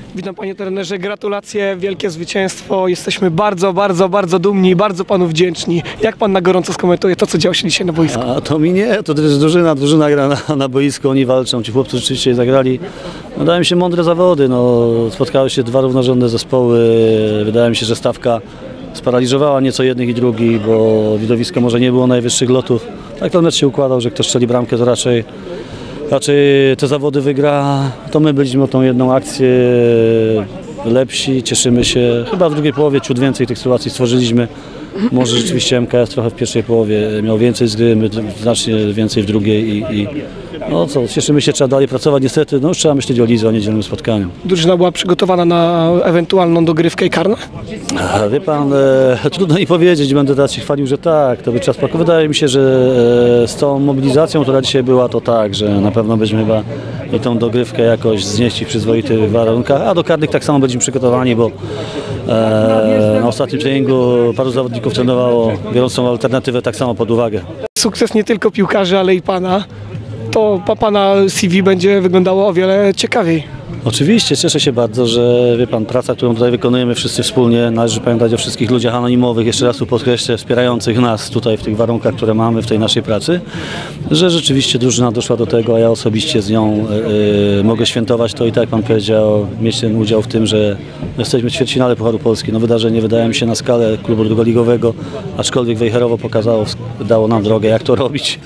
Witam panie trenerze, gratulacje, wielkie zwycięstwo. Jesteśmy bardzo dumni i bardzo panu wdzięczni. Jak pan na gorąco skomentuje to, co działo się dzisiaj na boisku? A to mi nie, to jest drużyna gra na boisku, oni walczą, ci chłopcy rzeczywiście zagrali. Wydaje mi się mądre zawody, spotkały się dwa równorzędne zespoły, wydaje mi się, że stawka sparaliżowała nieco jednych i drugich, bo widowisko może nie było najwyższych lotów. Tak ten mecz się układał, że kto strzeli bramkę, to raczej te zawody wygra. To my byliśmy o tą jedną akcję lepsi, cieszymy się. Chyba w drugiej połowie ciut więcej tych sytuacji stworzyliśmy. Może rzeczywiście MKS trochę w pierwszej połowie miał więcej z gry, my znacznie więcej w drugiej i cieszymy się, trzeba dalej pracować. Niestety już trzeba myśleć o lidze, o niedzielnym spotkaniu. Drużyna była przygotowana na ewentualną dogrywkę i karne? Wie pan, trudno mi powiedzieć, będę teraz się chwalił, że tak, to by czas pakował. Wydaje mi się, że z tą mobilizacją, która dzisiaj była, to tak, że na pewno będziemy chyba i tą dogrywkę jakoś znieść w przyzwoitych warunkach, a do karnych tak samo będziemy przygotowani, bo na ostatnim treningu paru zawodników trenowało, biorąc tą alternatywę tak samo pod uwagę. Sukces nie tylko piłkarzy, ale i pana. To pana CV będzie wyglądało o wiele ciekawiej. Oczywiście, cieszę się bardzo, że wie pan, praca, którą tutaj wykonujemy wszyscy wspólnie, należy pamiętać o wszystkich ludziach anonimowych, jeszcze raz tu podkreślę, wspierających nas tutaj w tych warunkach, które mamy w tej naszej pracy, że rzeczywiście drużyna doszła do tego, a ja osobiście z nią mogę świętować to i tak jak pan powiedział, mieć ten udział w tym, że jesteśmy w ćwierćfinale Pucharu Polski. Wydarzenie wydaje mi się na skalę klubu drugoligowego, aczkolwiek Wejherowo pokazało, dało nam drogę, jak to robić.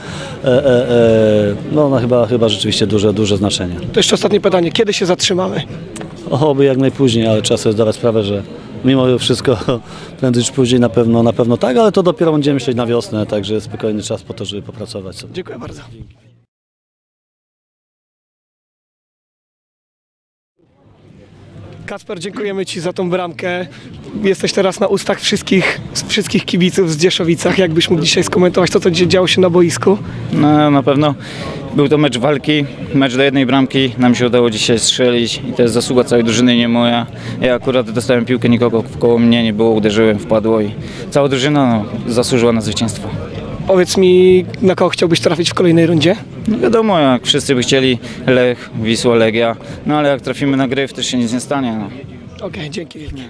Chyba rzeczywiście duże znaczenie. To jeszcze ostatnie pytanie, kiedy się zatrzymamy? Oby jak najpóźniej, ale trzeba sobie zdawać sprawę, że mimo wszystko prędzej czy później na pewno tak, ale to dopiero będziemy myśleć na wiosnę, także spokojny czas po to, żeby popracować sobie. Dziękuję bardzo. Kacper, dziękujemy ci za tą bramkę. Jesteś teraz na ustach wszystkich kibiców z Dzieszowicach. Jakbyś mógł dzisiaj skomentować to, co działo się na boisku? No, na pewno był to mecz walki, mecz do jednej bramki. Nam się udało dzisiaj strzelić i to jest zasługa całej drużyny, nie moja. Ja akurat dostałem piłkę, nikogo koło mnie nie było, uderzyłem, wpadło i cała drużyna zasłużyła na zwycięstwo. Powiedz mi, na kogo chciałbyś trafić w kolejnej rundzie? No wiadomo, jak wszyscy by chcieli Lech, Wisła, Legia, ale jak trafimy na Gryf, też się nic nie stanie. Okej, dzięki wielkie.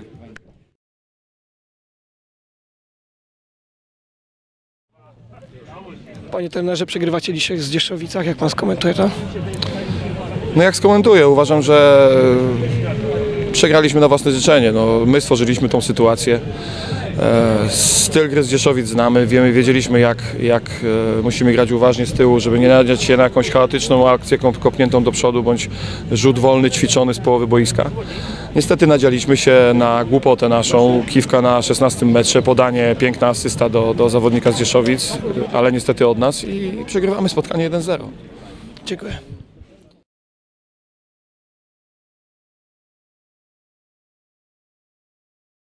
Panie trenerze, przegrywacie dzisiaj z Dzieszowicach, jak pan skomentuje to? No jak skomentuję, uważam, że przegraliśmy na własne życzenie. My stworzyliśmy tą sytuację. Styl gry z Dzieszowic znamy, wiedzieliśmy jak musimy grać uważnie z tyłu, żeby nie nadziać się na jakąś chaotyczną akcję kopniętą do przodu bądź rzut wolny ćwiczony z połowy boiska. Niestety nadzialiśmy się na głupotę naszą, kiwka na 16 metrze, podanie, piękna asysta do zawodnika z Dzieszowic, ale niestety od nas i przegrywamy spotkanie 1-0. Dziękuję.